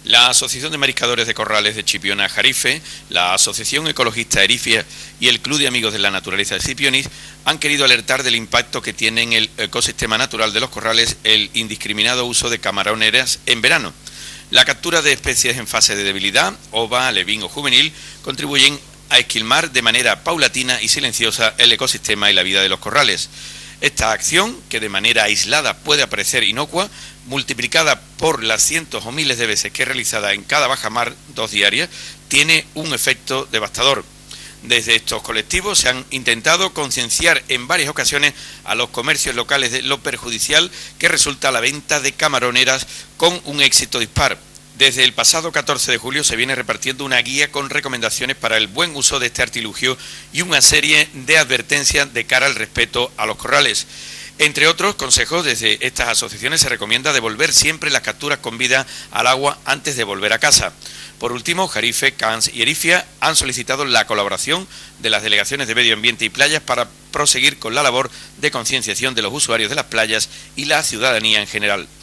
La Asociación de Mariscadores de Corrales de Chipiona-Jarife, la Asociación Ecologista Erifia y el Club de Amigos de la Naturaleza de Chipioniz han querido alertar del impacto que tiene en el ecosistema natural de los corrales el indiscriminado uso de camaroneras en verano. La captura de especies en fase de debilidad, ova, alevín o juvenil, contribuyen a esquilmar de manera paulatina y silenciosa el ecosistema y la vida de los corrales. Esta acción, que de manera aislada puede parecer inocua, multiplicada por las cientos o miles de veces que es realizada en cada bajamar 2 diarias, tiene un efecto devastador. Desde estos colectivos se han intentado concienciar en varias ocasiones a los comercios locales de lo perjudicial que resulta la venta de camaroneras con un éxito dispar. Desde el pasado 14 de julio se viene repartiendo una guía con recomendaciones para el buen uso de este artilugio y una serie de advertencias de cara al respeto a los corrales. Entre otros consejos, desde estas asociaciones se recomienda devolver siempre las capturas con vida al agua antes de volver a casa. Por último, Jarife, Cans y Erifia han solicitado la colaboración de las delegaciones de Medio Ambiente y Playas para proseguir con la labor de concienciación de los usuarios de las playas y la ciudadanía en general.